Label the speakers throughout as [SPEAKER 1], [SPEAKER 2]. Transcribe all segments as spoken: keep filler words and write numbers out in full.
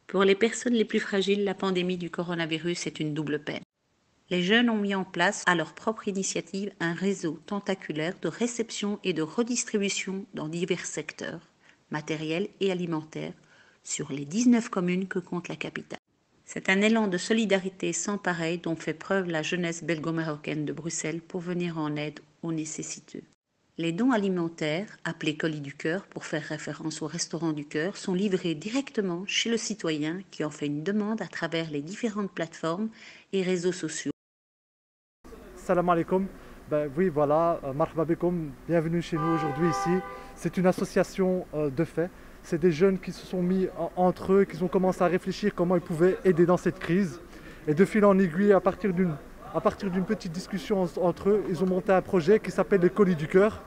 [SPEAKER 1] Pour les personnes les plus fragiles, la pandémie du coronavirus est une double peine. Les jeunes ont mis en place, à leur propre initiative, un réseau tentaculaire de réception et de redistribution dans divers secteurs, matériels et alimentaires, sur les dix-neuf communes que compte la capitale. C'est un élan de solidarité sans pareil dont fait preuve la jeunesse belgo-marocaine de Bruxelles pour venir en aide aux nécessiteux. Les dons alimentaires, appelés colis du cœur pour faire référence au restaurant du cœur, sont livrés directement chez le citoyen qui en fait une demande à travers les différentes plateformes et réseaux sociaux.
[SPEAKER 2] Salam alaikum. Ben oui, voilà, euh, marhaba bikoum, bienvenue chez nous aujourd'hui ici. C'est une association euh, de fait. C'est des jeunes qui se sont mis en, entre eux, qui ont commencé à réfléchir comment ils pouvaient aider dans cette crise. Et de fil en aiguille, à partir d'une à partir d'une petite discussion en, entre eux, ils ont monté un projet qui s'appelle les colis du cœur.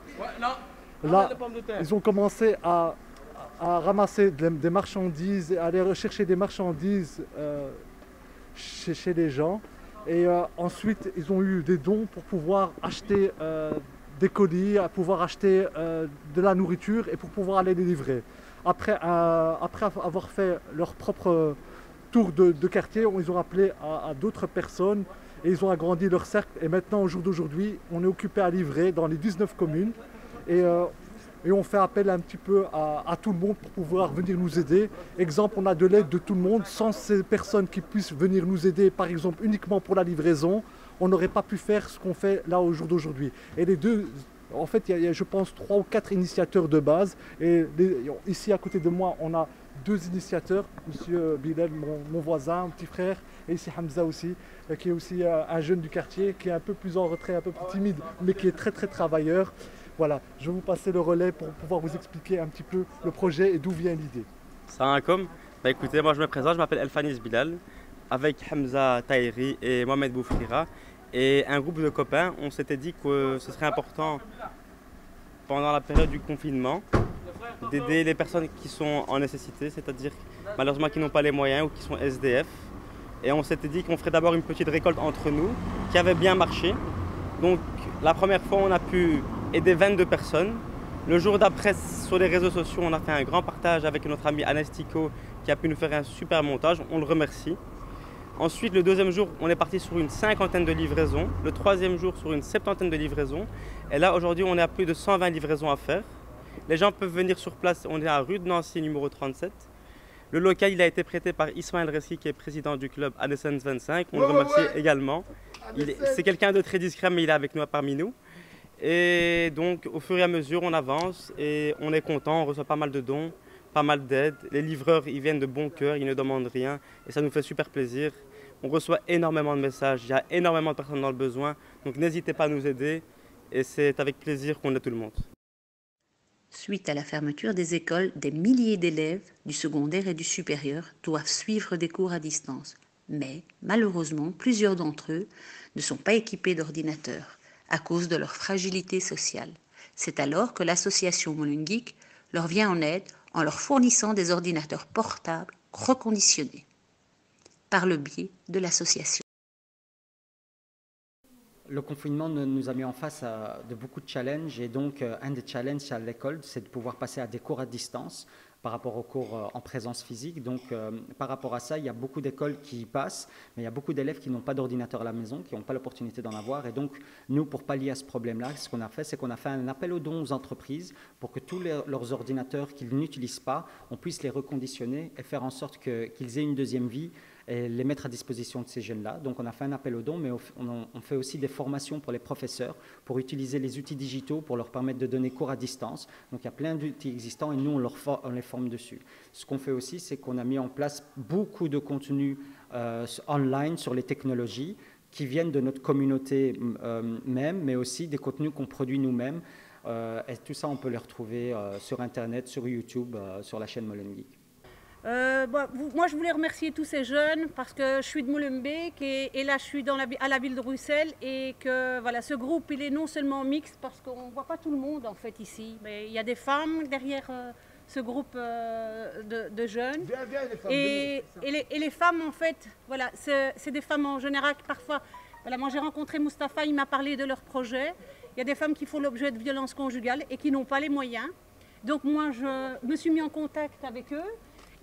[SPEAKER 2] Là, ils ont commencé à, à ramasser des, des marchandises, à aller rechercher des marchandises euh, chez, chez les gens. Et euh, ensuite, ils ont eu des dons pour pouvoir acheter euh, des colis, à pouvoir acheter euh, de la nourriture et pour pouvoir aller les livrer. Après, euh, après avoir fait leur propre tour de, de quartier, ils ont appelé à, à d'autres personnes et ils ont agrandi leur cercle. Et maintenant, au jour d'aujourd'hui, on est occupé à livrer dans les dix-neuf communes. Et, euh, et on fait appel un petit peu à, à tout le monde pour pouvoir venir nous aider. Exemple, on a de l'aide de tout le monde. Sans ces personnes qui puissent venir nous aider, par exemple, uniquement pour la livraison, on n'aurait pas pu faire ce qu'on fait là au jour d'aujourd'hui. Et les deux, en fait, il y a, je pense, trois ou quatre initiateurs de base. Et les, ici, à côté de moi, on a deux initiateurs, Monsieur Bilal, mon, mon voisin, mon petit frère, et ici Hamza aussi, qui est aussi un jeune du quartier, qui est un peu plus en retrait, un peu plus timide, mais qui est très très travailleur. Voilà, je vais vous passer le relais pour pouvoir vous expliquer un petit peu le projet et d'où vient l'idée.
[SPEAKER 3] Salam alaikum. Bah écoutez, moi je me présente, je m'appelle Elfanis Bilal, avec Hamza Tahiri et Mohamed Boufrira, et un groupe de copains. On s'était dit que ce serait important, pendant la période du confinement, d'aider les personnes qui sont en nécessité, c'est-à-dire malheureusement qui n'ont pas les moyens ou qui sont S D F. Et on s'était dit qu'on ferait d'abord une petite récolte entre nous, qui avait bien marché. Donc la première fois, on a pu aider vingt-deux personnes. Le jour d'après, sur les réseaux sociaux, on a fait un grand partage avec notre ami Anestico, qui a pu nous faire un super montage. On le remercie. Ensuite, le deuxième jour, on est parti sur une cinquantaine de livraisons. Le troisième jour, sur une septantaine de livraisons. Et là, aujourd'hui, on est à plus de cent vingt livraisons à faire. Les gens peuvent venir sur place. On est à rue de Nancy, numéro trente-sept. Le local, il a été prêté par Ismaël Ressi, qui est président du club Adessence vingt-cinq. On le remercie également. C'est quelqu'un de très discret, mais il est avec nous parmi nous. Et donc, au fur et à mesure, on avance et on est content. On reçoit pas mal de dons, pas mal d'aides. Les livreurs, ils viennent de bon cœur, ils ne demandent rien. Et ça nous fait super plaisir. On reçoit énormément de messages. Il y a énormément de personnes dans le besoin. Donc, n'hésitez pas à nous aider. Et c'est avec plaisir qu'on aide tout le monde.
[SPEAKER 1] Suite à la fermeture des écoles, des milliers d'élèves du secondaire et du supérieur doivent suivre des cours à distance. Mais, malheureusement, plusieurs d'entre eux ne sont pas équipés d'ordinateurs à cause de leur fragilité sociale. C'est alors que l'association Molenbeek leur vient en aide en leur fournissant des ordinateurs portables reconditionnés par le biais de l'association.
[SPEAKER 4] Le confinement nous a mis en face de beaucoup de challenges et donc un des challenges à l'école, c'est de pouvoir passer à des cours à distance par rapport aux cours en présence physique. Donc euh, par rapport à ça, il y a beaucoup d'écoles qui y passent, mais il y a beaucoup d'élèves qui n'ont pas d'ordinateur à la maison, qui n'ont pas l'opportunité d'en avoir. Et donc nous, pour pallier à ce problème-là, ce qu'on a fait, c'est qu'on a fait un appel aux dons aux entreprises pour que tous les, leurs ordinateurs qu'ils n'utilisent pas, on puisse les reconditionner et faire en sorte que, qu'ils aient une deuxième vie et les mettre à disposition de ces jeunes-là. Donc on a fait un appel aux dons, mais on, on fait aussi des formations pour les professeurs pour utiliser les outils digitaux pour leur permettre de donner cours à distance. Donc il y a plein d'outils existants et nous on, leur for, on les forme dessus. Ce qu'on fait aussi, c'est qu'on a mis en place beaucoup de contenus euh, online sur les technologies qui viennent de notre communauté euh, même, mais aussi des contenus qu'on produit nous-mêmes. Euh, et tout ça, on peut les retrouver euh, sur Internet, sur YouTube, euh, sur la chaîne Molenbeek.
[SPEAKER 5] Euh, bon, moi, je voulais remercier tous ces jeunes parce que je suis de Molenbeek et, et là, je suis dans la, à la ville de Bruxelles et que voilà, ce groupe, il est non seulement mixte parce qu'on ne voit pas tout le monde en fait ici, mais il y a des femmes derrière euh, ce groupe euh, de, de jeunes. Viens, viens, les femmes, et, et, les, et les femmes, en fait, voilà, c'est des femmes en général qui parfois. Voilà, moi, j'ai rencontré Mustapha, il m'a parlé de leur projet. Il y a des femmes qui font l'objet de violences conjugales et qui n'ont pas les moyens. Donc moi, je me suis mis en contact avec eux.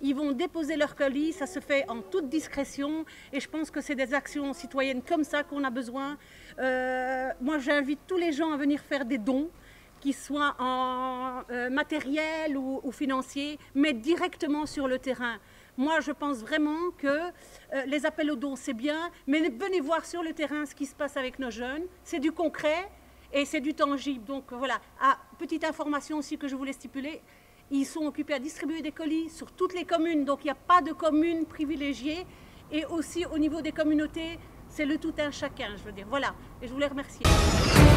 [SPEAKER 5] Ils vont déposer leur colis, ça se fait en toute discrétion et je pense que c'est des actions citoyennes comme ça qu'on a besoin. Euh, moi, j'invite tous les gens à venir faire des dons, qu'ils soient en euh, matériel ou, ou financier, mais directement sur le terrain. Moi, je pense vraiment que euh, les appels aux dons, c'est bien, mais venez voir sur le terrain ce qui se passe avec nos jeunes. C'est du concret et c'est du tangible. Donc voilà, ah, petite information aussi que je voulais stipuler. Ils sont occupés à distribuer des colis sur toutes les communes, donc il n'y a pas de commune privilégiée. Et aussi au niveau des communautés, c'est le tout un chacun, je veux dire. Voilà, et je voulais remercier.